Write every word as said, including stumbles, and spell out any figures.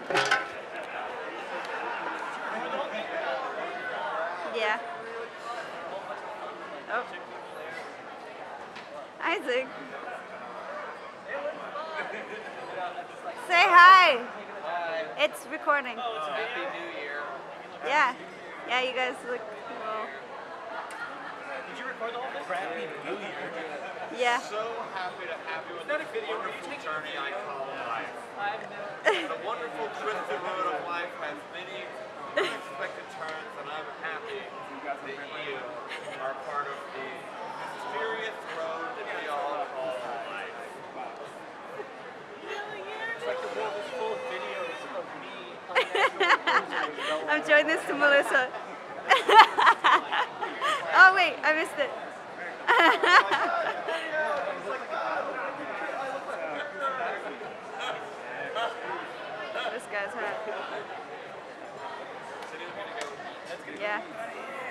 Yeah. Oh. Isaac. Say hi. Hi. It's recording. Oh, it's Happy New Year. Yeah. Yeah, you guys look cool. Did you record the whole thing? Happy New Year. Yeah. So happy to have you in this wonderful journey I call life. The wonderful twisted road of life has many unexpected turns, and I'm happy that you are part of the mysterious road that we all call life. It's like the world is full of videos of me unnaturally I'm showing this to Melissa. Oh wait, I missed it. This guy's hot. Yeah.